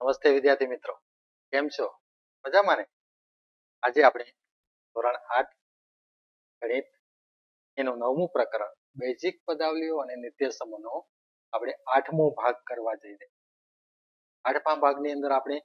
નમસ્તે વિદ્યાર્થી મિત્રો, કેમ છો? મજામાં ને? આજે આપણે ધોરણ 8 ગણિત એનું 9મું પ્રકરણ બેઝિક પદાવલીઓ અને નિર્દેશકોનો આપણે 8મો ભાગ કરવા જઈ રહ્યા. 8મા ભાગની અંદર આપણે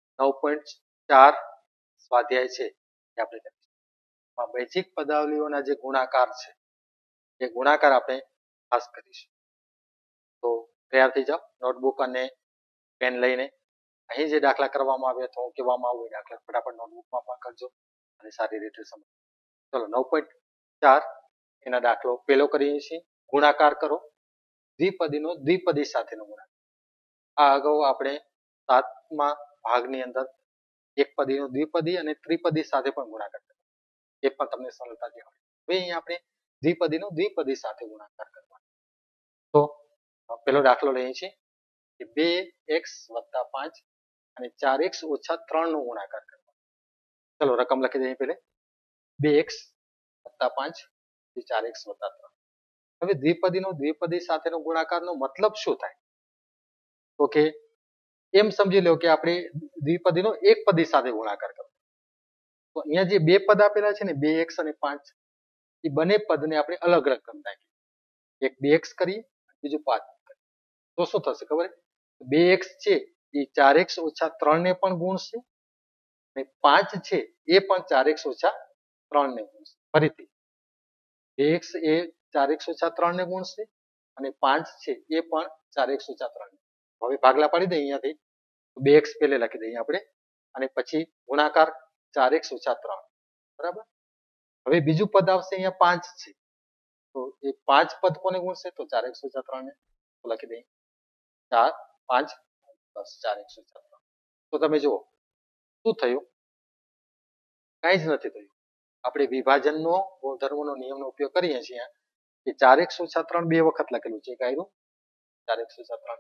9.4 સ્વાધ્યાય છે એ આપણે કરીશું. બેઝિક પદાવલીઓના જે ગુણાકાર છે એ ગુણાકાર આપણે ખાસ કરીશું. તો તૈયાર થઈ જાઓ, નોટબુક અને પેન લઈને. અહીં જે દાખલા કરવામાં આવ્યા તો કહેવામાં આવું દાખલા ફટાફટ નોટબુકમાં પણ કરજો અને સારી રીતે સમજો. ચલો 9.4 એના દાખલો પેલો કરીએ છીએ. ગુણાકાર કરો દ્વિપદીનો દ્વિપદી સાથેનો ગુણાકાર. આ અગાઉ આપણે 7મા ભાગની અંદર એકપદીનો દ્વિપદી અને ત્રિપદી સાથે પણ ગુણાકાર કર્યો, એ પણ તમને સરળતાથી આવડે. હવે અહીંયા આપણે દ્વિપદીનો દ્વિપદી સાથે ગુણાકાર કરવાનો. તો પેલો દાખલો લઈએ છીએ કે 2x + 5 અને 4x - 3 નો ગુણાકાર કરવાનો. ચલો રકમ લખી દઈએ પહેલે 2x + 5 અને 4x + 3. હવે દ્વિપદીનો દ્વિપદી સાથેનો ગુણાકારનો મતલબ શું થાય? તો કે એમ સમજી લો કે આપણે દ્વિપદીનો એકપદી સાથે ગુણાકાર કરવો. તો અહીંયા જે બે પદ આપેલા છે ને 2x અને 5, એ બંને પદને આપણે અલગ રકમ નાખી. એક 2x કરીએ, બીજું 5 કરીએ. તો શું થશે ખબર? 2x છે એ 4x - 3 ને પણ ગુણશે અને 5 છે એ પણ 4x - 3 ને ગુણશે. ફરીથી 2x એ 4x - 3 ને ગુણશે અને 5 છે એ પણ 4x - 3 ને. હવે ભાગલા પાડી દઈએ અહીંયાથી. 2x પહેલે લખી દઈએ આપણે અને પછી ગુણાકાર 4x - 3. બરાબર. હવે બીજું પદ આવશે અહીંયા 5 છે, તો એ 5 પદ કોને ગુણશે? તો 4x - 3 ને. તો લખી દઈએ 4 5 + 4x - 3. તો તમે જુઓ શું થયું? કાંઈ જ નથી થયું. આપણે વિભાજનનો ગુણધર્મનો નિયમનો ઉપયોગ કરીએ છીએ કે 4x - 3 બે વખત લખેલું છે. એક આવ્યું 4x - 3.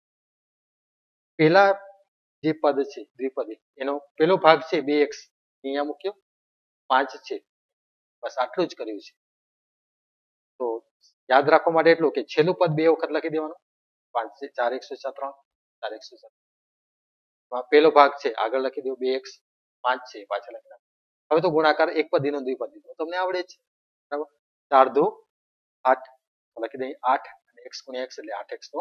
પેલા જે પદ છે દ્વિપદી એનો પેલો ભાગ છે 2x, અહીંયા મૂક્યો. 5 છે, બસ આટલું જ કર્યું છે. તો યાદ રાખવા માટે એટલું કે છેલ્લું પદ બે વખત લખી દેવાનું. 5 છે 4x - 3 4x - 3. પેલો ભાગ છે આગળ લખી દો 2x, 5 છે પાછળ લખી નાખો. હવે તો ગુણાકાર એકપદીનો દ્વિપદીનો તમને આવડે છે. બરાબર. 4 2 8 લખી દઈએ 8 અને x * x એટલે 8x નો.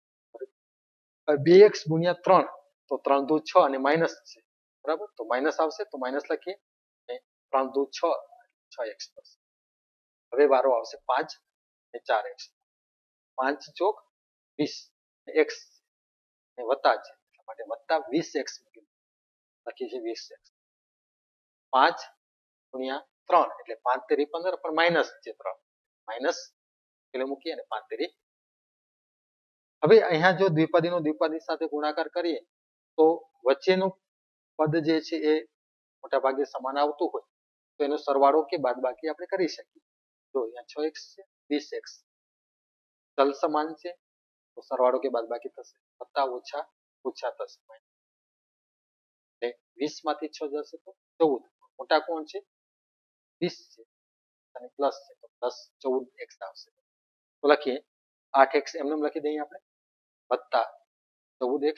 2x * 3 તો 3 2 6 અને માઇનસ છે. બરાબર. તો માઇનસ આવશે તો માઇનસ લખીએ અને 3 2 6 6x થશે. હવે વારો આવશે 5 અને 4x. 5 ચોક 20 x અને વત્તા છે માટે વત્તા 20x લખીએ છીએ 20x. 5 * 3 એટલે 5 તેરી 15 પણ માઇનસ છે 3 માઇનસ એટલે મૂકીએ અને 5 તેરી. હવે અહીંયા જો દ્વિપદીનો દ્વિપદી સાથે ગુણાકાર કરીએ તો વચ્ચેનું પદ જે છે એ મોટા ભાગે સમાન આવતું હોય તો એનો સરવાળો કે બાદબાકી આપણે કરી શકીએ. જો અહીંયા 6x છે 20x ચલ સમાન છે તો સરવાળો કે બાદબાકી થશે. વત્તા ઓછા ઓછા થશે. એટલે 20 માંથી 6 જશે તો 14. મોટા કોણ છે? 20 છે અને પ્લસ છે તો પ્લસ 14x આવશે. તો લખીએ 8x એમને લખી દઈએ આપણે વત્તા 14x.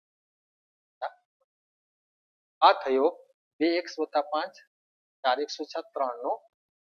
આ થયો 2x + 5 4x - 3 નો.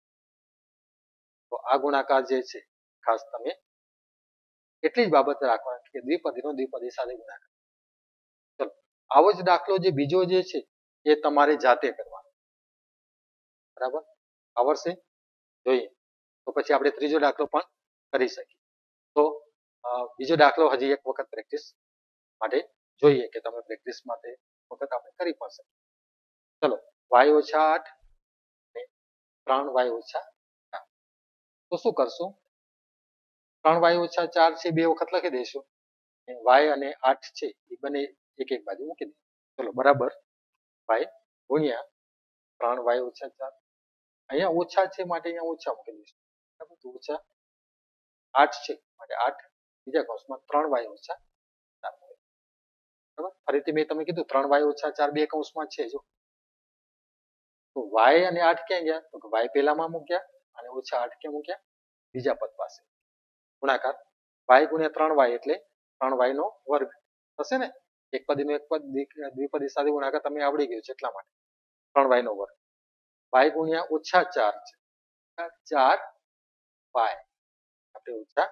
તો આ ગુણાકાર જે છે ખાસ તમે એટલી જ બાબત રાખવાની કે દ્વિપદીનો દ્વિપદી સાથે ગુણાકાર. ચલો આવો જ દાખલો જે બીજો જે છે એ તમારે જાતે કરવાનો. બરાબર. આવડશે? જોઈએ તો પછી આપણે ત્રીજો દાખલો પણ કરી શકીએ. તો બીજો દાખલો હજી એક વખત પ્રેક્ટિસ માટે જોઈએ કે તમે પ્રેક્ટિસ માટે વખત આપણે કરી પણ શકીએ. ચલો y - 8 અને 3y - 4. તો શું કરશું? 3y - 4 છે બે વખત લખી દઈશું. y અને 8 છે એ બંને એક એક બાજુ મૂકી દઈએ. ચલો બરાબર y ગુણ્યા 3y - 4. અહીંયા ઓછા છે માટે અહીંયા ઓછા મૂકી દઈશું. બરાબર. તો ઓછા 8 છે માટે 8 બીજા કૌંસમાં 3y - 4. બરાબર. ફરીથી મેં તમને કીધું 3y - 4 બે કૌંસમાં છે. જો તો y અને 8 ક્યાં ગયા? તો y પહેલામાં મૂક્યા અને -8 ક્યાં મૂક્યા? બીજા પદ પાસે. ગુણાકાર y * 3y એટલે 3y નો વર્ગ થશે ને. એકપદીનો એકપદ દ્વિપદી સાથે ગુણાકાર તમે આવડી ગયું છે એટલા માટે 3y નો વર્ગ y ગુણ્યા -4 છે 4y આપણે -4y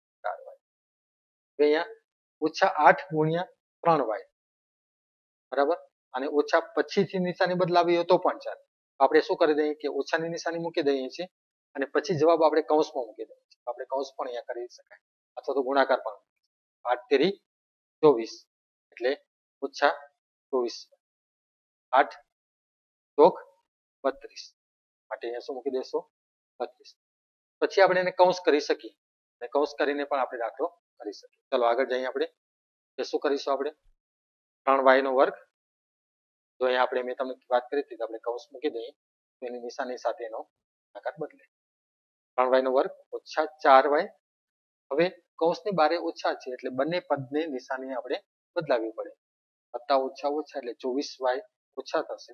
અહીંયા -8 ગુણ્યા 3y બરાબર અને ઓછા પછીથી નિશાની બદલાવી હોય તો પણ ચાલે આપણે શું કરી દઈએ કે ઓછાની નિશાની મૂકી દઈએ છીએ અને પછી જવાબ આપણે કૌંસમાં મૂકી દઈએ છીએ આપણે કૌંસ પણ અહીંયા કરી શકાય અથવા તો ગુણાકાર પણ 8 તેરી 24 એટલે -24 8 ચોક 32 માટે અહીંયા શું મૂકી દેશો 32 પછી આપણે એને કૌંસ કરી શકીએ અને કૌંસ કરીને પણ આપણે દાખલો કરી શકીએ ચલો આગળ જઈએ આપણે કે શું કરીશું આપણે 3y નો વર્ગ તો અહીંયા આપણે મેં તમને વાત કરી હતી આપણે કૌંસ મૂકી દઈએ તો એની નિશાની સાથે એનો આકાર બદલે 3y નો વર્ગ -4y હવે કૌંસની બારે ઓછા છે એટલે બંને પદને નિશાની આપણે બદલાવી પડે વત્તા ઓછા ઓછા એટલે 24y ઓછા થશે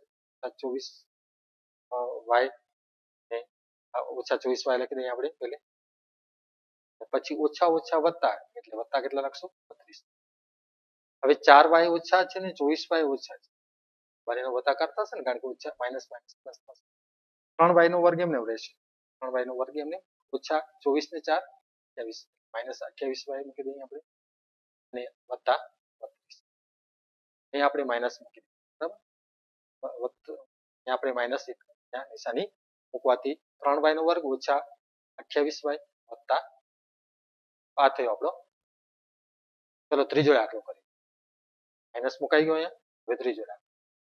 24y ને ઓછા 24y લખી દઈએ આપણે પહેલે પછી ઓછા ઓછા વત્તા એટલે વત્તા કેટલા લખશો 32 હવે 4y ઓછા છે ને 24y ઓછા છે બંનેનો વત્તાકાર થશે ને કારણ કે ઓછા માઇનસ માઇનસ પ્લસ થશે 3y નો વર્ગ એમને રહેશે 3y નો વર્ગ એમને ઓછા 24 ને 4 28 માઇનસ 28y મૂકી દઈએ આપણે અને વત્તા 32 અહીં આપણે માઇનસ મૂકી દઈએ બરાબર અહીંયા આપણે માઇનસ એક નિશાની મૂકવાથી 3y નો વર્ગ ઓછા 28y વત્તા આ થયો આપણો ચલો ત્રીજો દાખલો કરીએ માઇનસ મુકાઈ ગયો અહીંયા હવે ત્રીજો દાખલો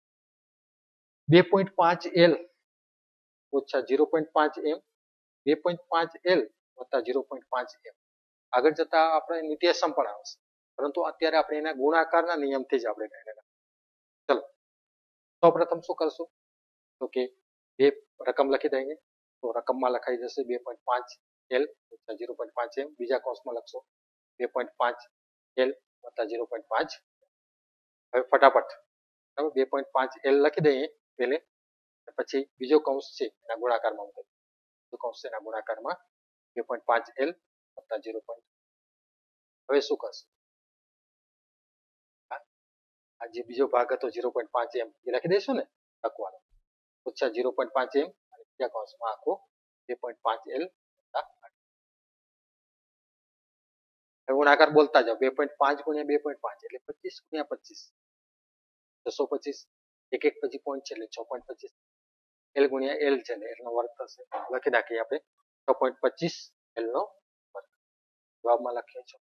2.5l ઓછા 0.5m 2.5l વત્તા 0.5m આગળ જતા આપણે નિત્યસમ પણ આવશે પરંતુ અત્યારે આપણે એના ગુણાકારના નિયમથી જ આપણે કરેલા ચલો સૌપ્રથમ શું કરશું તો કે બે રકમ લખી દઈએ તો રકમમાં લખાઈ જશે 2.5l વત્તા 0.5m બીજા કૌંસમાં લખશો 2.5l વત્તા 0.5 હવે ફટાફટ બરાબર 2.5l લખી દઈએ પહેલે પછી બીજો કૌંસ છે એના ગુણાકારમાં મૂકી બીજો કૌંસ છે એના ગુણાકારમાં 2.5l વત્તા 0. હવે શું કરશે આ જે બીજો ભાગ હતો 0.5m એ લખી દઈશું ને લખવાનો ઓછા 0.5m અને બીજા કૌંસમાં આખો 2.5l વત્તા 8 હવે ગુણાકાર બોલતા જાઓ 2.5 ગુણ્યા 2.5 એટલે 25 ગુણ્યા 25 625 એક એક પછી પોઈન્ટ છે એટલે 6.25 l ગુણ્યા l છે એનો વર્ગ થશે લખી નાખીએ આપણે 6.25 l નો વર્ગ જવાબમાં લખીએ છો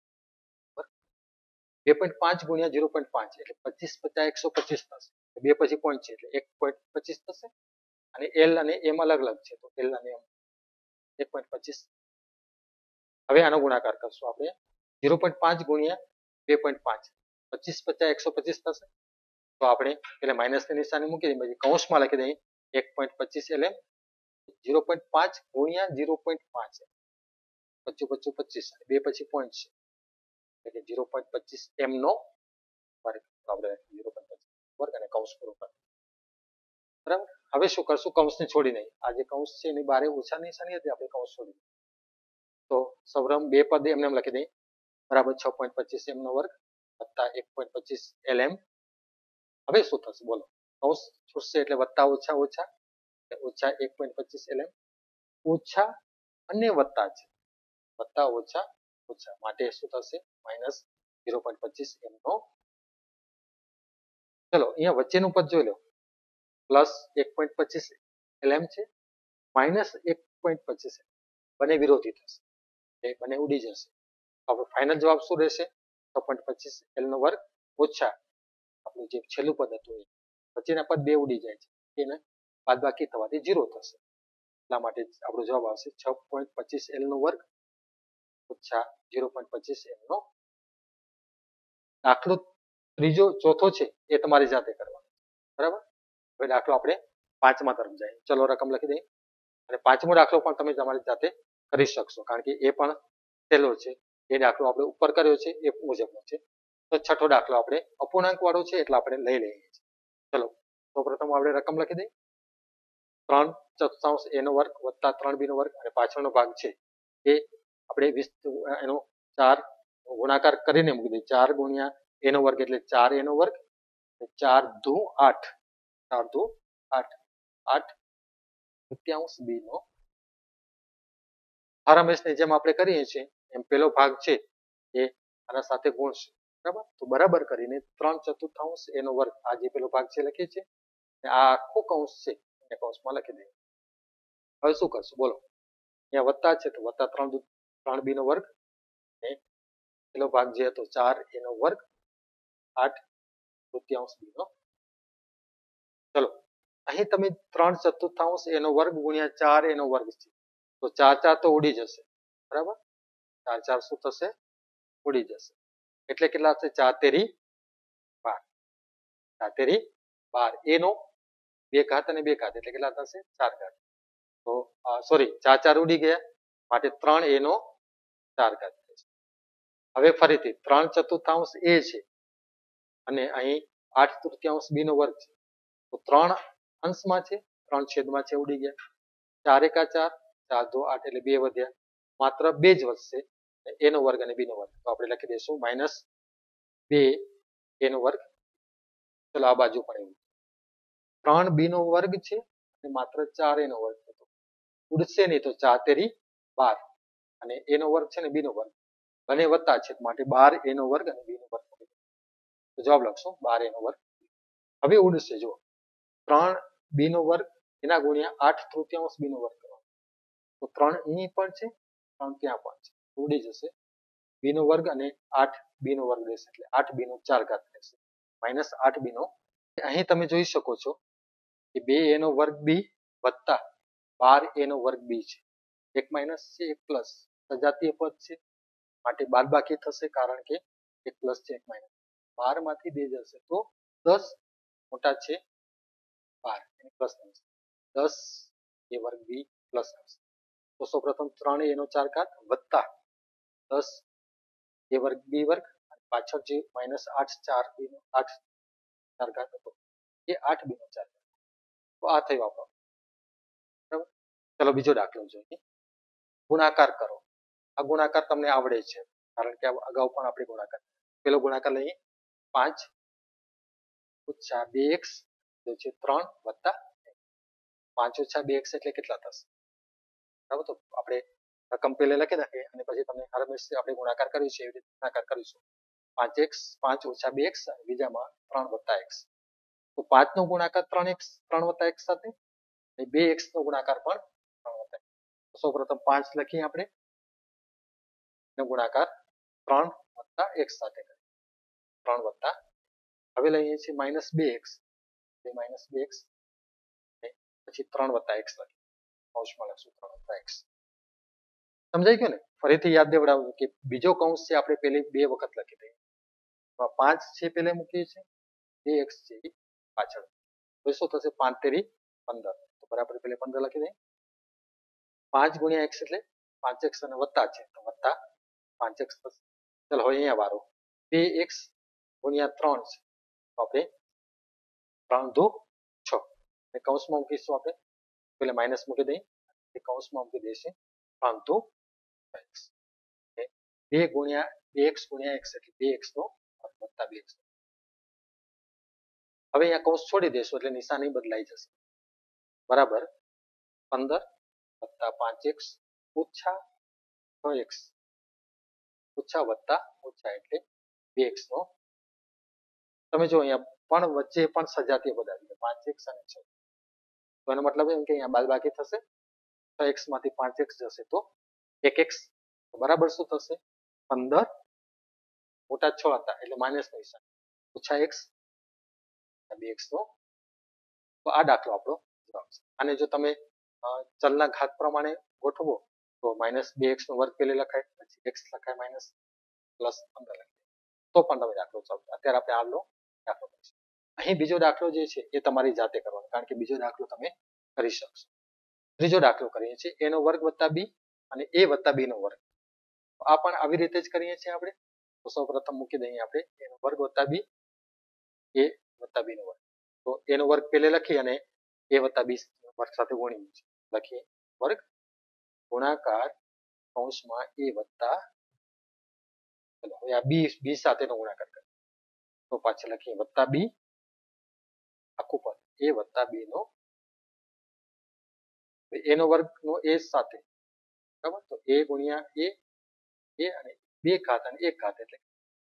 2.5 ગુણ્યા 0.5 એટલે 25 50 125 થશે બે પછી પોઈન્ટ છે એટલે 1.25 થશે અને l અને m અલગ અલગ છે તો l અને m 1.25 હવે આનો ગુણાકાર કરશું આપણે 0.5 ગુણ્યા 2.5 25 50 125 થશે તો આપણે એટલે માઇનસની નિશાની મૂકી દઈએ પછી કૌંસમાં લખી દઈએ 1.25 lm 0.5 ગુણ્યા 0.5 25 25 બે પછી પોઈન્ટ છે એટલે 0.25 m નો વર્ગ આપણે 0.25 વર્ગ અને કૌંસ પૂરો કરો બરાબર હવે શું કરશું કૌંસને છોડી નહીં આ જે કૌંસ છે એની બારે ઓછા નિશાની હતી આપણે કૌંસ છોડી દઈએ તો સૌપ્રથમ બે પદ એમને એમ લખી દઈએ બરાબર 6.25 m નો વર્ગ વત્તા 1.25 lm હવે શું થશે બોલો કૌંસ છૂટશે એટલે વત્તા ઓછા ઓછા ઓછા 1.25 lm ઓછા અને વત્તા છે વત્તા ઓછા ઓછા માટે શું થશે માઇનસ 0.25 m નો ચલો અહીંયા વચ્ચેનું પદ જોઈ લો પ્લસ 1.25 lm છે માઇનસ 1.25 બંને વિરોધી થશે એ બંને ઉડી જશે હવે ફાઇનલ જવાબ શું રહેશે 6.25 l નો વર્ગ ઓછા આપણું જે છેલ્લું પદ હતું એ વચ્ચેના પદ બે ઉડી જાય છે એને બાદબાકી થવાથી 0 થશે એટલા માટે આપણો જવાબ આવશે 6.25 l નો વર્ગ ઓછા 0.25 m નો દાખલો ત્રીજો ચોથો છે એ તમારી જાતે કરવાનો બરાબર હવે દાખલો આપણે પાંચમા તરફ જઈએ ચલો રકમ લખી દઈએ અને પાંચમો દાખલો પણ તમે તમારી જાતે કરી શકશો કારણ કે એ પણ સહેલો છે એ દાખલો આપણે ઉપર કર્યો છે એ મુજબનો છે તો છઠ્ઠો દાખલો આપણે અપૂર્ણાંક વાળો છે એટલે આપણે લઈ લઈએ છીએ ચલો સૌપ્રથમ આપણે રકમ લખી દઈએ 3/4 a નો વર્ગ વત્તા 3b નો વર્ગ અને પાછળનો ભાગ છે એ આપણે એનો 4 ગુણાકાર કરીને મૂકી દઈએ 4 ગુણ્યા a નો વર્ગ એટલે 4a નો વર્ગ, 4 દુ 8, 4 દુ 8, 8 તૃતીયાંશ b નો હરહંમેશની જેમ આપણે કરીએ છીએ એમ પેલો ભાગ છે એ આના સાથે ગુણશે, બરાબર. તો બરાબર કરીને 3/4 a નો વર્ગ આ જે પેલો ભાગ છે લખીએ છીએ, આ આખો કૌંસ છે એ કૌંસમાં લખી દઈએ. હવે શું કરશું બોલો, અહીંયા વત્તા છે તો વત્તા 3b નો વર્ગ, પેલો ભાગ જે હતો 4a નો વર્ગ, 8 તૃતીયાંશ b નો. ચલો અહીં તમે 3/4 a નો વર્ગ ગુણ્યા 4a નો વર્ગ છે તો 4 4 તો ઉડી જશે, બરાબર. 4 4 શું થશે, ઉડી જશે. એટલે કેટલા થશે, 4 તેરી 12, 4 તેરી 12. a નો 2 ઘાત અને 2 ઘાત એટલે કેટલા થશે, 4 ઘાત. તો સોરી 4 4 ઉડી ગયા માટે 3a નો 4 ઘાત થશે. હવે ફરીથી 3/4 a છે અને અહીં 8 તૃતીયાંશ b નો વર્ગ છે તો 3 અંશમાં છે 3 છેદમાં છે ઉડી ગયા. 4 એકા 4, 4 દુ 8 એટલે 2 વધ્યા, માત્ર 2 જ વધશે, a નો વર્ગ અને b નો વર્ગ. તો આપણે લખી દઈશું -2 a નો વર્ગ. ચલો આ બાજુ પણ એવું 3b નો વર્ગ છે અને માત્ર 4a નો વર્ગ છે તો ઉડશે નહીં, તો 4 તેરી 12 અને a નો વર્ગ છે ને b નો વર્ગ બંને વત્તા છે માટે 12a નો વર્ગ અને b નો વર્ગ. તો જવાબ લખશું 12a નો વર્ગ. હવે ઉડશે જો 3b નો વર્ગ એના ગુણ્યા 8 તૃતીયાંશ b નો વર્ગ કરવાનો, તો 3 અહીં પણ છે 3 ત્યાં પણ છે, ઉડી જશે. b નો વર્ગ અને 8b નો વર્ગ રહેશે એટલે 8b નો 4 ઘાત રહેશે, -8b નો. અહીં તમે જોઈ શકો છો કે 2a નો વર્ગ b વત્તા 12a નો વર્ગ b છે, એક માઇનસ છે એક પ્લસ, સજાતીય પદ છે માટે બાદબાકી થશે કારણ કે એક પ્લસ છે એક માઇનસ. 12 માંથી 2 જશે તો 10 મોટા છે 12 એને પ્લસ થશે, 10 a વર્ગ b પ્લસ થશે. તો સૌપ્રથમ 3a નો 4 ઘાત વત્તા 10 a વર્ગ b વર્ગ અને પાછળ જે -8 4b નો 8 4 ઘાત હતો એ 8b નો 4 ઘાત. તો આ થયું આપણો, બરાબર. ચલો બીજો દાખલો જોઈએ, ગુણાકાર કરો. આ ગુણાકાર તમને આવડે છે કારણ કે અગાઉ પણ આપણે ગુણાકાર, પેલો ગુણાકાર લઈએ 5 ઓછા 2x જે છે 3 વત્તા 5 ઓછા 2x એટલે કેટલા થશે, બરાબર. તો આપણે રકમ પહેલા લખી નાખીએ અને પછી તમને હરહંમેશથી આપણે ગુણાકાર કરીએ છીએ એવી રીતે ગુણાકાર કરીશું. 5x 5 ઓછા 2x અને બીજામાં 3 વત્તા x. તો 5 નો ગુણાકાર 3x 3 વત્તા x સાથે અને 2x નો ગુણાકાર પણ 3 વત્તા x. સૌપ્રથમ 5 લખીએ આપણે નો ગુણાકાર 3 વત્તા x સાથે કરીએ, 3 વત્તા. હવે લઈએ છીએ -2x એટલે -2x પછી 3 વત્તા x લખીએ, કૌંસમાં લખશું 3 વત્તા x. સમજાઈ ગયું ને. ફરીથી યાદ દેવડાવું કે બીજો કૌંસ છે આપણે પેલી 2 વખત લખી દઈએ, 5 છે પેલે મૂકીએ છીએ, 2x છે પાછળ, તો શું થશે 5 તેરી 15, તો બરાબર પેલે 15 લખી દઈએ. 5 ગુણ્યા x એટલે 5x અને વત્તા છે તો વત્તા 5x થશે. ચલો હવે અહીંયા વારો 2x ગુણ્યા 3 છે તો આપણે 3 દુ 6 અને કૌંસમાં મૂકીશું આપણે, પેલે માઇનસ મૂકી દઈએ એ કૌંસમાં મૂકી દઈશું 3 દુ x. 2 ગુણ્યા 2x ગુણ્યા x એટલે 2x નો વત્તા 2x. હવે અહીંયા કૌંસ છોડી દેશું એટલે નિશાની બદલાઈ જશે, બરાબર. 15 વત્તા 5x ઓછા 6x ઓછા વત્તા ઓછા એટલે 2x નો. તમે જો અહીંયા પણ વચ્ચે પણ સજાતીય પદ આવી ગયો 5x અને 6, તો એનો મતલબ એમ કે અહીંયા બાદબાકી થશે, 6x માંથી 5x જશે તો 1x, બરાબર શું થશે 15 મોટા 6 હતા એટલે માઇનસ નો નિશાન ઓછા x 2x નો. તો આ દાખલો આપણો જવાબ છે. અને જો તમે ચલના ઘાત પ્રમાણે ગોઠવો તો -2x નો વર્ગ પેલે લખાય, પછી x લખાય માઇનસ પ્લસ 15 લખાય તો પણ તમે દાખલો સોલ્વ. અત્યારે આપણે હાલનો દાખલો કરીશું. અહીં બીજો દાખલો જે છે એ તમારી જાતે કરવાનો કારણ કે બીજો દાખલો તમે કરી શકશો. ત્રીજો દાખલો કરીએ છીએ a નો વર્ગ વત્તા b અને a વત્તા b નો વર્ગ. તો આ પણ આવી રીતે જ કરીએ છીએ આપણે. તો સૌપ્રથમ મૂકી દઈએ આપણે a નો વર્ગ વત્તા b, a વત્તા b નો વર્ગ. તો a નો વર્ગ પેલે લખી અને a વત્તા b વર્ગ સાથે ગુણીએ છીએ, લખીએ વર્ગ ગુણાકાર કૌંસમાં a વત્તા, ચલો હવે આ b સાથેનો ગુણાકાર કરીએ તો પાછળ લખીએ વત્તા બી આખું પદ a વત્તા b નો a નો વર્ગ નો a સાથે બરાબર તો a ગુણ્યા a અને 2 ઘાત અને 1 ઘાત એટલે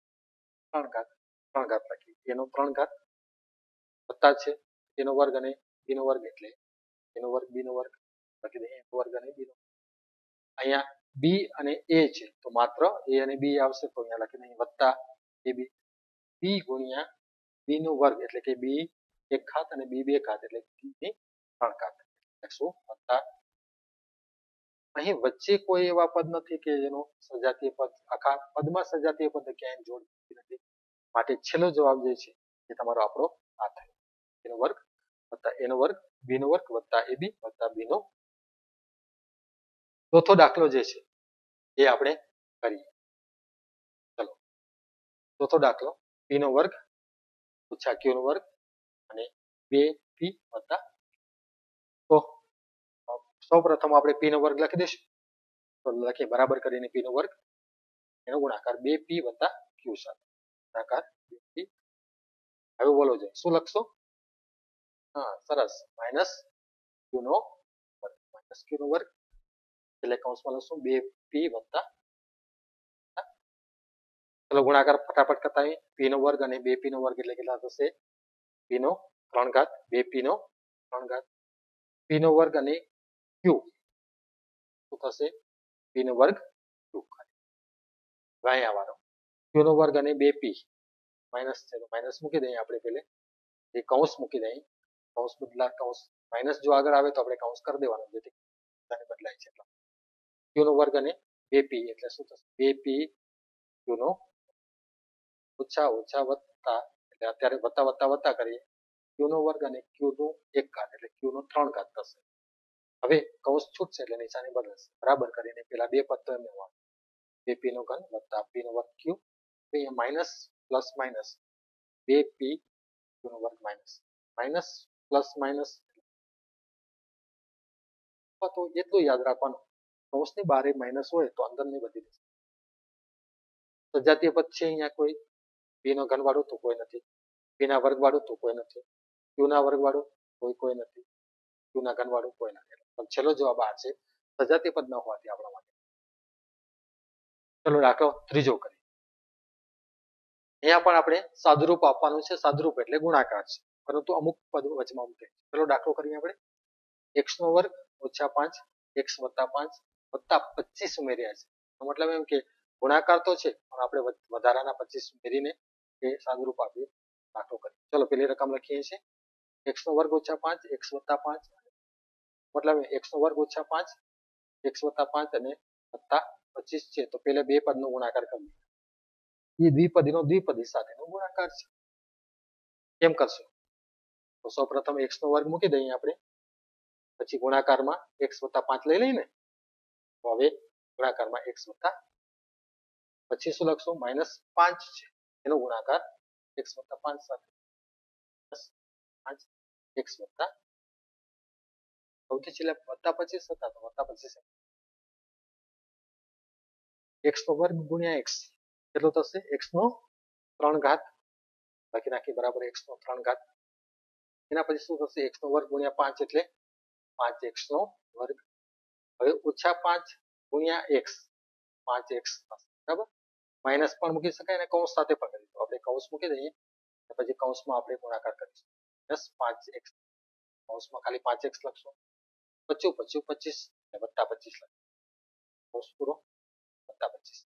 3 ઘાત લખીએ a નો 3 ઘાત વત્તા છે a નો વર્ગ અને b નો વર્ગ એટલે a નો વર્ગ b નો વર્ગ લખી દઈએ a નો વર્ગ અને b નો અહીંયા b અને a છે તો માત્ર a અને b આવશે તો અહીંયા લખી દઈએ વત્તા ab b ગુણ્યા b નો વર્ગ એટલે કે b 1 ઘાત અને b 2 ઘાત એટલે b ની 3 ઘાત લખશું વત્તા અહીં વચ્ચે કોઈ એવા પદ નથી કે જેનો સજાતીય પદ આખા પદમાં સજાતીય પદ ક્યાંય જોડતી નથી માટે છેલ્લો જવાબ જે છે એ તમારો આપણો આ થાય એનો વર્ગ વત્તા એનો વર્ગ b નો વર્ગ વત્તા ab વત્તા b નો ચોથો દાખલો જે છે એ આપણે કરીએ ચલો ચોથો દાખલો p નો વર્ગ ઓછા q નો વર્ગ અને 2p વત્તા તો સૌપ્રથમ આપણે p નો વર્ગ લખી દઈશું તો લખીએ બરાબર કરીને p નો વર્ગ એનો ગુણાકાર 2p વત્તા q સાથે ગુણાકાર 2p હવે બોલો છે શું લખશો હા સરસ માઈનસ q નો વર્ગ માઈનસ q નો વર્ગ એટલે કૌંસમાં લખશું 2p વત્તા ચલો ગુણાકાર ફટાફટ કરતા આવીએ p નો વર્ગ અને 2p નો વર્ગ એટલે કેટલા થશે p નો 3 ઘાત 2p નો 3 ઘાત p નો વર્ગ અને q શું થશે p નો વર્ગ q અહીંયા વાળો q નો વર્ગ અને 2p માઈનસ છે તો માઈનસ મૂકી દઈએ આપણે પહેલે એ કૌંસ મૂકી દઈએ કૌંસ બદલા કૌંસ માઈનસ જો આગળ આવે તો આપણે કૌંસ કરી દેવાનો જેથી બદલાય છે એટલે q નો વર્ગ અને 2p એટલે શું થશે 2p q નો ઓછા ઓછા વત્તા એટલે અત્યારે વત્તા વત્તા વત્તા કરીએ q નો વર્ગ અને q નો 1 ઘાત એટલે q નો 3 ઘાત થશે હવે કૌંસ છૂટશે એટલે નિશાની બદલશે બરાબર કરીને પેલા બે પદ તો એમને 2p નો ઘન વત્તા p નો વર્ગ q અહીંયા minus plus minus 2p q નો વર્ગ માઈનસ માઈનસ પ્લસ માઈનસ તો એટલું યાદ રાખવાનું કૌંસની બહાર માઈનસ હોય તો અંદર ની બધી સજાતીય પદ છે અહીંયા કોઈ p નો ઘન વાળું તો કોઈ નથી p ના વર્ગ વાળું તો કોઈ નથી q ના વર્ગ વાળું કોઈ નથી q ના ઘન વાળું કોઈ નથી પણ છેલ્લો જવાબ આ છે સજાતીય પદ ન હોવાથી આપણા માટે ચલો દાખલો ત્રીજો કરીએ અહીંયા પણ આપણે સાદુરૂપ આપવાનું છે સાદુરૂપ એટલે ગુણાકાર છે પરંતુ અમુક પદ વચમાં મૂકે ચલો દાખલો કરીએ આપણે x નો વર્ગ ઓછા 5 x વત્તા 5 વત્તા 25 ઉમેર્યા છે મતલબ એમ કે ગુણાકાર તો છે પણ આપણે વધારાના 25 ઉમેરીને એ સાદુરૂપ આપીએ દાખલો કરીએ ચલો પેલી રકમ લખીએ છીએ x નો વર્ગ ઓછા 5 x વત્તા 5 મતલબ x નો વર્ગ ઓછા 5 x વત્તા 5 અને વત્તા 25 છે તો પેલે બે પદનો ગુણાકાર કરીએ એ દ્વિપદીનો દ્વિપદી સાથેનો ગુણાકાર છે કેમ કરશું તો સૌપ્રથમ x નો વર્ગ મૂકી દઈએ આપણે પછી ગુણાકારમાં x વત્તા 5 લઈ લઈને તો હવે ગુણાકારમાં x વત્તા પછી શું લખશું -5 છે એનો ગુણાકાર x વત્તા 5 સાથે 5 x વત્તા સૌથી છેલ્લે વત્તા 25 હતા તો વત્તા 25 x નો વર્ગ ગુણ્યા x કેટલો થશે x નો 3 ઘાત લખી નાખી બરાબર x નો 3 ઘાત એના પછી શું થશે x નો વર્ગ ગુણ્યા 5 એટલે 5x નો વર્ગ હવે ઓછા 5 ગુણ્યા x 5x બરાબર માઈનસ પણ મૂકી શકાય અને કૌંસ સાથે પણ કરી દો આપણે કૌંસ મૂકી દઈએ પછી કૌંસમાં આપણે ગુણાકાર કરીશું -5x કૌંસમાં ખાલી 5x લખશું પછી 25 અને વત્તા 25 લખીશું કૌંસ પૂરો વત્તા 25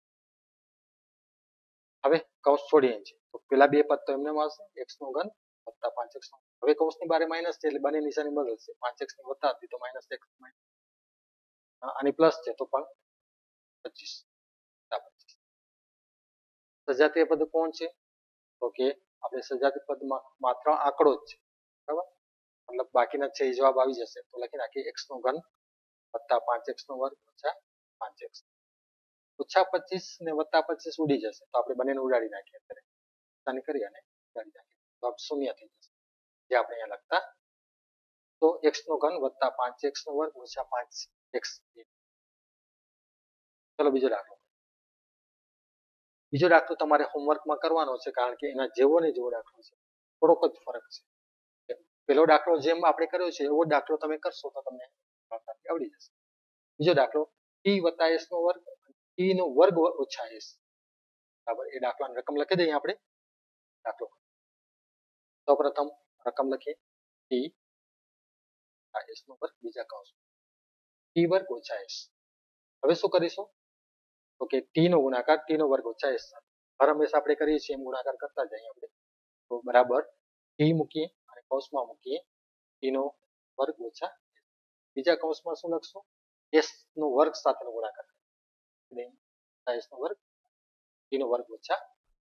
હવે કૌંસ છોડીએ છીએ તો પેલા બે પદ તો એમને મળશે x નો ઘન વત્તા 5x નો હવે કૌંસની બારે માઈનસ છે એટલે બંને નિશાની બદલશે 5x ની વત્તા હતી તો -x અને પ્લસ છે તો પણ 25 સજાતીય પદ કોણ છે તો કે આપણે સજાતીય પદમાં માત્ર આંકડો જ છે બરાબર મતલબ બાકીના છે એ જવાબ આવી જશે તો લખી નાખીએ x નો ઘન વત્તા 5x નો વર્ગ ઓછા 5x ઓછા 25 ને વત્તા 25 ઉડી જશે તો આપણે બંનેને ઉડાડી નાખીએ અત્યારે નિશાની કરી અને ઉડાડી નાખીએ જવાબ શૂન્ય થઈ જશે જે આપણે અહીંયા લખતા તો x નો ઘન વત્તા 5x નો વર્ગ ઓછા 5x ચલો બીજો દાખલો બીજો દાખલો તમારે હોમવર્કમાં કરવાનો છે, કારણ કે એના જેવો ને જેવો દાખલો છે, થોડોક જ ફરક છે. પેલો દાખલો જેમ આપણે કર્યો છે એવો દાખલો તમે કરશો તો તમને આવડી જશે. બીજો દાખલો t વત્તા s નો વર્ગ t નો વર્ગ ઓછા s, બરાબર. એ દાખલાની રકમ લખી દઈએ આપણે. દાખલો સૌપ્રથમ રકમ લખીએ t s નો વર્ગ બીજા કૌંસ t વર્ગ ઓછા s. હવે શું કરીશું તો કે t નો ગુણાકાર t નો વર્ગ ઓછા s સાથે હર હંમેશા આપણે કરીએ છીએ એમ ગુણાકાર કરતા જઈએ આપણે. તો બરાબર t મૂકીએ અને કૌંસમાં મૂકીએ t નો વર્ગ ઓછા બીજા કૌંસમાં શું લખશું s નો વર્ગ સાથેનો ગુણાકાર s નો વર્ગ t નો વર્ગ ઓછા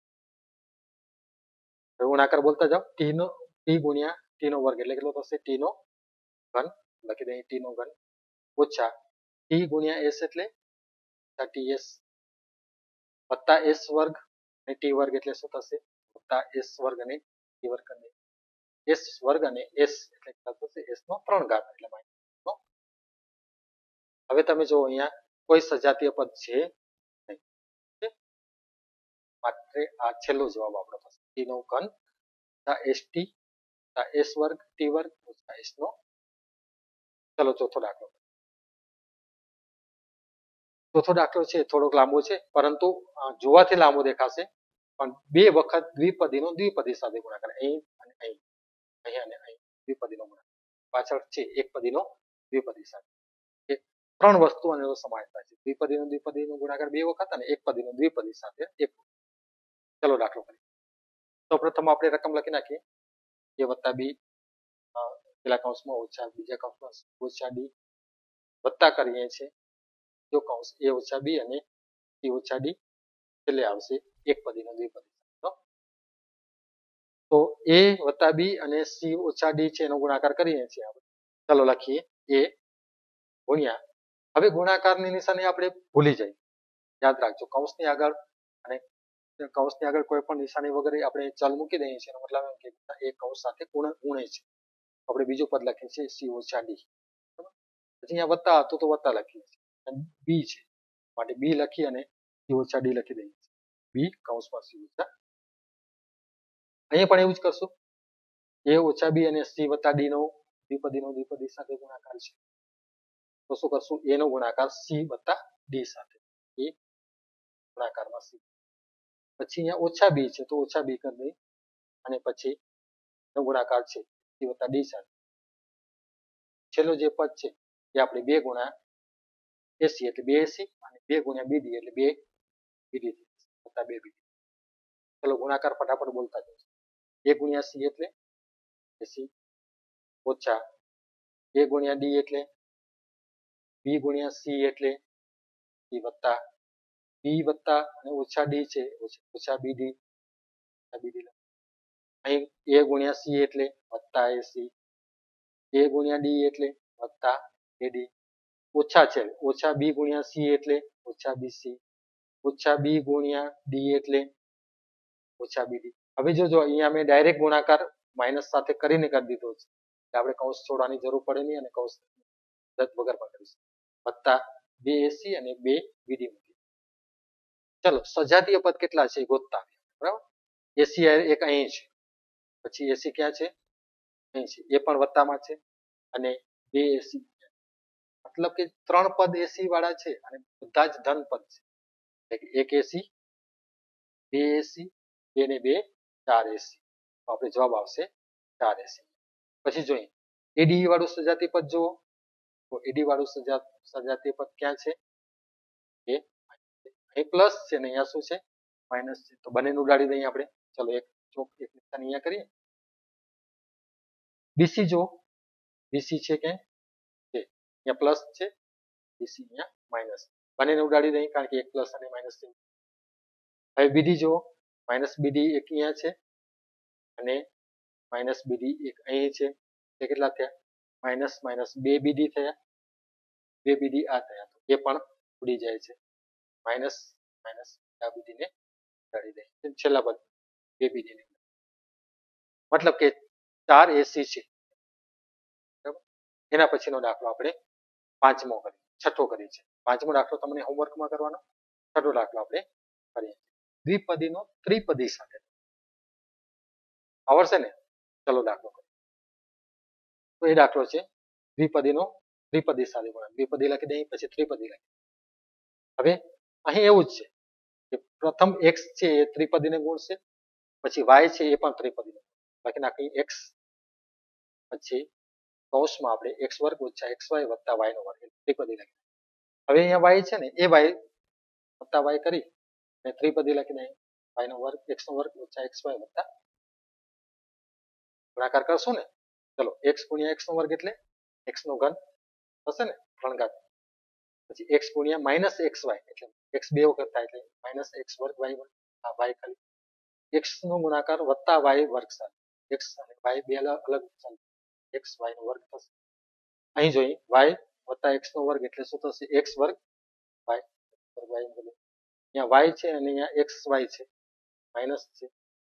ગુણાકાર બોલતા જાઓ. t ગુણ્યા t નો વર્ગ એટલે કેટલો થશે t નો ઘન લખી દઈએ t નો ઘન ઓછા t ગુણ્યા s એટલે ts વત્તા s વર્ગ અને t વર્ગ એટલે શું થશે વત્તા s વર્ગ અને t વર્ગ અને s વર્ગ અને s એટલે થશે s નો 3 ઘાત એટલે માઈનસ. હવે તમે જો અહીંયા કોઈ સજાતીય પદ છે નહીં, માત્ર આ છેલ્લો જવાબ આપણો થશે t નો ઘન st s વર્ગ t વર્ગ ઓછા s નો. ચલો ચોથો દાખલો છે થોડોક લાંબો છે, પરંતુ જોવાથી લાંબો દેખાશે, પણ બે વખત દ્વિપદીનો દ્વિપદી સાથે ગુણાકાર અહીં અને અહીં અને અહીં દ્વિપદીનો ગુણાકાર પાછળ છે એકપદીનો દ્વિપદી સાથે. ત્રણ વસ્તુઓનો સમાવેશ થાય છે. દ્વિપદીનો દ્વિપદીનો ગુણાકાર બે વખત અને એકપદીનો દ્વિપદી સાથે એક. ચલો દાખલો કરીએ. સૌપ્રથમ આપણે રકમ લખી નાખીએ a વત્તા b પેલા કૌંસમાં ઓછા બીજા કૌંસમાં ઓછા d વત્તા કરીએ છીએ જો કૌંસ a ઓછા b અને c ઓછા d છેલ્લે આવશે એકપદીનો દ્વિપદી. તો a વત્તા b અને c ઓછા d છે એનો ગુણાકાર કરીએ છીએ આપણે. ચલો લખીએ a ગુણ્યા, હવે ગુણાકારની નિશાની આપણે ભૂલી જાય, યાદ રાખજો કૌંસની આગળ અને કૌંસની આગળ કોઈ પણ નિશાની વગર આપણે ચલ મૂકી દઈએ છીએ, એનો મતલબ એમ કે એ કૌંસ સાથે ગુણે છે. આપણે બીજું પદ લખીએ છીએ c ઓછા d. પછી અહીંયા વત્તા હતું તો વત્તા લખીએ છીએ, b છે માટે b લખી અને c ઓછા d લખી દઈએ છીએ. b કૌંસમાં c ઓછા. અહીંયા પણ એવું જ કરશું, a ઓછા b અને c વત્તા d નો દ્વિપદી સાથે ગુણાકાર છે, તો શું કરશું a નો ગુણાકાર c વત્તા d સાથે, a ગુણાકારમાં c. પછી અહીંયા ઓછા b છે તો ઓછા b કરી દઈએ અને પછી નો ગુણાકાર છે c વત્તા d સાથે. છેલ્લો જે પદ છે એ આપણે 2 ગુણ્યા ac એટલે 2ac અને 2 ગુણ્યા bd એટલે 2 bd વત્તા 2 bd. ચલો ગુણાકાર ફટાફટ બોલતા જજો. a ગુણ્યા c એટલે ac ઓછા a ગુણ્યા d એટલે b ગુણ્યા c એટલે c વત્તા b વત્તા અને ઓછા d છે ઓછા bd અહીં a ગુણ્યા c એટલે વત્તા ac, a ગુણ્યા d એટલે વત્તા ad, ઓછા છે ઓછા b ગુણ્યા c એટલે ઓછા bc, ઓછા b ગુણ્યા d એટલે ઓછા bd. હવે જોજો અહીંયા મેં ડાયરેક્ટ ગુણાકાર માઇનસ સાથે કરીને કરી દીધો છે, આપણે કૌંસ છોડવાની જરૂર પડે નહીં અને કૌંસ રદ વગર પણ કરીશું. વત્તા 2ac અને 2bd. ચલો સજાતીય પદ કેટલા છે ગોતતા, બરાબર. ac એક અહીં છે, પછી ac ક્યાં છે અહીં છે, એ પણ વત્તામાં છે અને 2ac મતલબ કે 3 પદ ac વાળા છે અને બધા જ ધન પદ છે, એક ac 2ac 2 ને 2 4ac, તો આપણે જવાબ આવશે 4ac. પછી જોઈએ ad વાળું સજાતીય પદ જુઓ, તો ad વાળું સજાતીય પદ ક્યાં છે, એ અહીં પ્લસ છે ને અહીંયા શું છે માઇનસ છે, તો બંનેને ઉડાડી દઈએ આપણે. ચલો એક નિશાની અહીંયા કરીએ. bc જો bc છે કે અહીંયા પ્લસ છે, bc અહીંયા માઇનસ, બંનેને ઉડાડી દઈએ કારણ કે એક પ્લસ અને માઇનસ છે. હવે bd જો માઇનસ bd એક અહીંયા છે અને માઇનસ bd એક અહીં છે, તે કેટલા થયા માઇનસ માઇનસ 2 bd થયા, 2 bd આ થયા, તો એ પણ ઉડી જાય છે. માઇનસ માઇનસ આ bd ને ઉડાડી દઈએ, છેલ્લા પદ 2 bd ને મતલબ કે 4ac છે, બરાબર. એના પછીનો દાખલો આપણે છઠ્ઠો કરીએ છીએ. પાંચમો દાખલો તમને હોમવર્કમાં કરવાનો, છઠ્ઠો દાખલો આપણે કરીએ. દ્વિપદીનો ત્રિપદી સાથે આવડશે ને? ચલો દાખલો કરીએ. તો એ દાખલો છે દ્વિપદીનો ત્રિપદી સાથે ગુણાકાર. દ્વિપદી લખી દઈએ પછી ત્રિપદી લખી. હવે અહીં એવું જ છે કે પ્રથમ x છે એ ત્રિપદીને ગુણશે, પછી y છે એ પણ ત્રિપદીને લખી નાખી x, પછી કૌંસમાં આપણે x વર્ગ ઓછા xy વત્તા y નો વર્ગ ત્રિપદી લખી. હવે અહીંયા y છે ને એ y વત્તા y કરી અને ત્રિપદી લખી દઈએ y નો વર્ગ x નો વર્ગ ઓછા xy વત્તા ગુણાકાર કરશું ને. ચલો x ગુણ્યા x નો વર્ગ એટલે x નો ઘન થશે ને 3 ઘાત, પછી x ગુણ્યા માઇનસ xy એટલે x બે વખત થાય એટલે માઇનસ x વર્ગ y વર્ગ, આ y ખાલી x નો ગુણાકાર વત્તા y વર્ગ સાથે x અને y બે અલગ x y નો વર્ગ થશે. અહીં જોઈએ y વત્તા x નો વર્ગ એટલે શું થશે? x વર્ગ y વર્ગ y વર્ગ. અહીંયા y છે અને અહીંયા x y છે માઇનસ છે,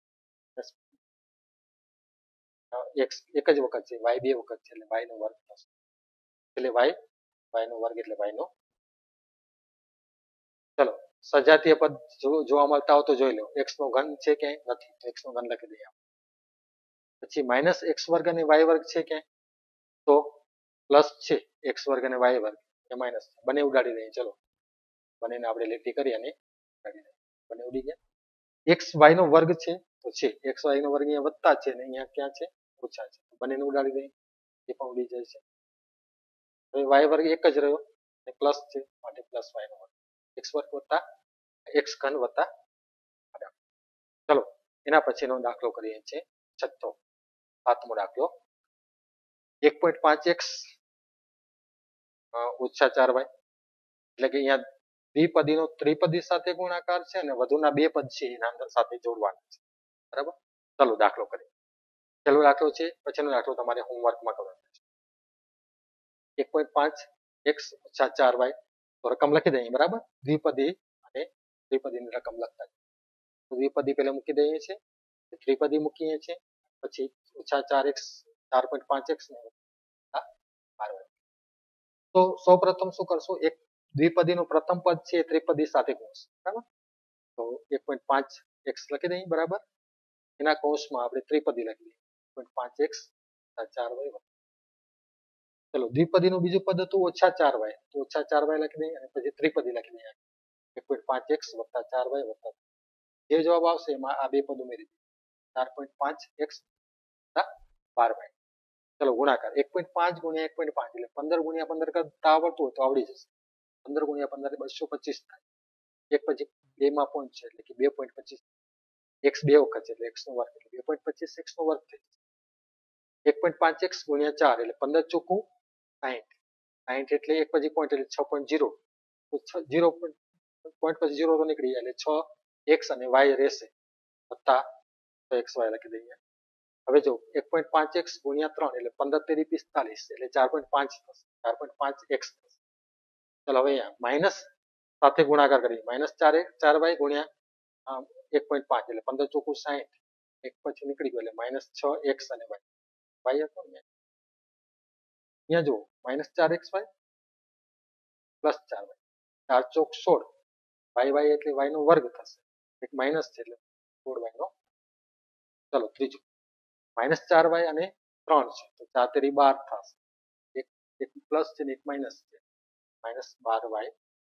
x એક જ વખત છે, y બે વખત છે એટલે y નો વર્ગ થશે. એટલે y નો વર્ગ એટલે y નો. ચલો સજાતીય પદ જોવા મળતા હોય તો જોઈ લો. x નો ઘન છે ક્યાંય નથી તો x નો ઘન લખી દઈએ. પછી માઇનસ x વર્ગ અને y વર્ગ છે ક્યાંય તો પ્લસ છે x વર્ગ અને y વર્ગ એ માઇનસ બંને ઉડાડી દઈએ. ચલો બંનેને આપણે લીટી કરી અને ઉડાડી દઈએ. બંને ઉડી ગયા. x y નો વર્ગ છે તો છે x y નો વર્ગ અહીંયા વત્તા છે અને અહીંયા ક્યાં છે? ઓછા છે. બંનેને ઉડાડી દઈએ એ પણ ઉડી જાય છે. હવે y વર્ગ એક જ રહ્યો અને પ્લસ છે માટે પ્લસ y નો વર્ગ x વર્ગ વત્તા x ઘન વત્તા. ચલો એના પછીનો દાખલો કરીએ છીએ છઠ્ઠો 7મો દાખલો 1.5x ઓછા 4y એટલે કે અહીંયા દ્વિપદીનો ત્રિપદી સાથે ગુણાકાર છે અને વધુના બે પદ છે એના અંદર સાથે જોડવાના છે. બરાબર. ચલો દાખલો કરીએ. પહેલો દાખલો છે પછીનો દાખલો તમારે હોમવર્કમાં કરવાનો છે. 1.5x ઓછા 4y તો રકમ લખી દઈએ. બરાબર. દ્વિપદી અને ત્રિપદીની રકમ લખતા તો દ્વિપદી પહેલા મૂકી દઈએ છીએ, ત્રિપદી મૂકીએ છીએ, પછી ઓછા 4x 4.5x ને 12y. તો સૌપ્રથમ શું કરશું? એક દ્વિપદીનું પ્રથમ પદ છે એ ત્રિપદી સાથે ગુણશે. બરાબર. તો 1.5x લખી દઈએ. બરાબર. એના કૌંસમાં આપણે ત્રિપદી લખી દઈએ 1.5x 4y. ચલો દ્વિપદીનું બીજું પદ હતું ઓછા 4y તો ઓછા 4y લખી દઈએ અને પછી ત્રિપદી લખી દઈએ 1.5x વત્તા 4y વત્તા જે જવાબ આવશે એમાં આ બે પદ ઉમેરી દઈએ 4.5x વત્તા 12y. ચલો ગુણાકાર 1.5 ગુણ્યા 1.5 એટલે 15 ગુણ્યા 15 કરતા આવડતું હોય તો આવડી જશે. 15 ગુણ્યા 15 225 થાય. એક પછી બે માં પોઈન્ટ છે એટલે કે 2.25 x બે વખત છે એટલે x નો વર્ગ એટલે 2.25 x નો વર્ગ થઈ જશે. 1.5x ગુણ્યા 4 એટલે 15 ચોખ્ખું 60. 60 એટલે એક પછી પોઈન્ટ એટલે 6.0 તો 0 પોઈન્ટ પછી 0 તો નીકળી જાય એટલે 6x અને y રહેશે વત્તા 6xy લખી દઈએ. હવે જો 1.5x ગુણ્યા 3 એટલે 15 તેરી 45 એટલે 4.5 થશે. 4.5x થશે. ચલો હવે અહીંયા માઇનસ સાથે ગુણાકાર કરીએ. માઇનસ 4y ગુણ્યા 1.5 એટલે 15 ચોખ્ખું 60. એક પછી નીકળી ગયું એટલે માઇનસ 6x અને y હતો ને અહીંયા જુઓ માઇનસ 4xy પ્લસ 4y 4 ચોક 16 y એટલે y નો વર્ગ થશે. એક માઇનસ છે એટલે 16y નો. ચલો ત્રીજું માઇનસ 4y અને 3 છે તો 4 તેરી 12 થશે. એક પ્લસ છે ને એક માઇનસ છે માઇનસ 12y.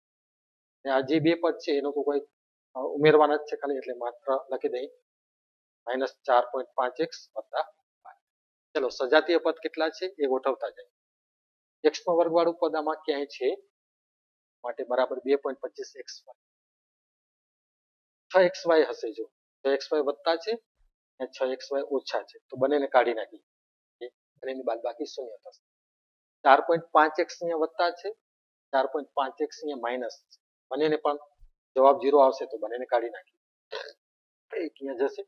આ જે બે પદ છે એનો તો કોઈ ઉમેરવાના જ છે ખાલી એટલે માત્ર લખી દઈએ માઇનસ 4.5x વત્તા 12. ચલો સજાતીય પદ કેટલા છે એ ગોઠવતા જાય. x નો વર્ગ વાળું પદ આમાં ક્યાંય છે માટે બરાબર 2.25x 6xy હશે. જો 6xy વત્તા છે અને 6xy ઓછા છે તો બંનેને કાઢી નાખી અને એની બાદબાકી શૂન્ય થશે. 4.5x અહીંયા વત્તા છે 4.5x અહીંયા માઇનસ છે બંનેને પણ જવાબ 0 આવશે તો બંનેને કાઢી નાખી એક અહીંયા જશે.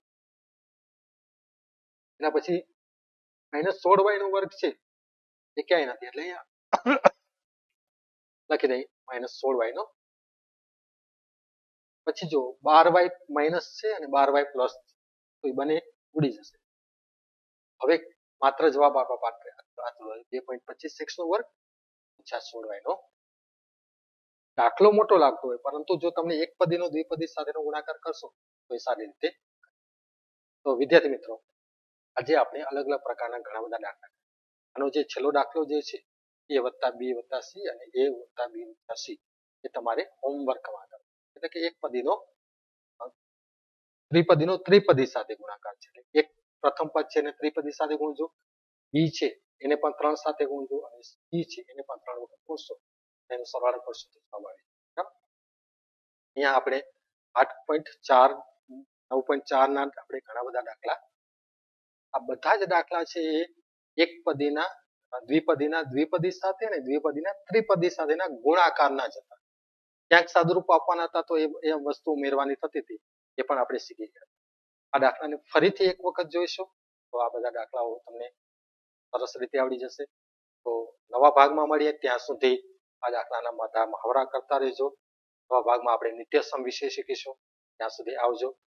એના પછી માઇનસ 16y નો વર્ગ છે એ ક્યાંય નથી એટલે અહીંયા લખી દઈએ માઇનસ 16y નો. પછી જો 12y માઇનસ છે અને 12y પ્લસ તો એ બંને ઉડી જશે. હવે માત્ર જવાબ આપવા પાત્ર 2.25x નો વર્ગ ઓછા 16y નો. દાખલો મોટો લાગતો હોય પરંતુ જો તમને એક પદીનો દ્વિપદી સાથેનો ગુણાકાર કરશો તો એ સારી રીતે. તો વિદ્યાર્થી મિત્રો, આજે આપણે અલગ અલગ પ્રકારના ઘણા બધા દાખલા, આનો જે છેલ્લો દાખલો જે છે a વત્તા b વત્તા c અને a વત્તા b વત્તા c એ તમારે હોમવર્કમાં કરવાનો, એટલે કે એક પદીનો ત્રિપદીનો ત્રિપદી સાથે ગુણાકાર છે. એક પ્રથમ પદ છે એને ત્રિપદી સાથે ગુણજો, b છે એને પણ 3 સાથે ગુણજો અને c છે એને પણ 3 વખત ગુણશો, એનો સરવાળો કરશો તો 6 મળે. બરાબર. અહીંયા આપણે 8.4 9.4 ના આપણે ઘણા બધા દાખલા, આ બધા જ દાખલા છે એ એક પદીના દ્વિપદી સાથે અને દ્વિપદીના ત્રિપદી સાથેના ગુણાકારના જ હતા. ક્યાંક સાદુરૂપ આપવાના હતા તો એ વસ્તુ ઉમેરવાની થતી હતી, એ પણ આપણે શીખી ગયા. આ દાખલાને ફરીથી એક વખત જોઈશું તો આ બધા દાખલાઓ તમને સરસ રીતે આવડી જશે. તો નવા ભાગમાં મળીએ ત્યાં સુધી આ દાખલાના બધા મહાવરા કરતા રહેજો. નવા ભાગમાં આપણે નિત્યસમ વિશે શીખીશું. ત્યાં સુધી આવજો.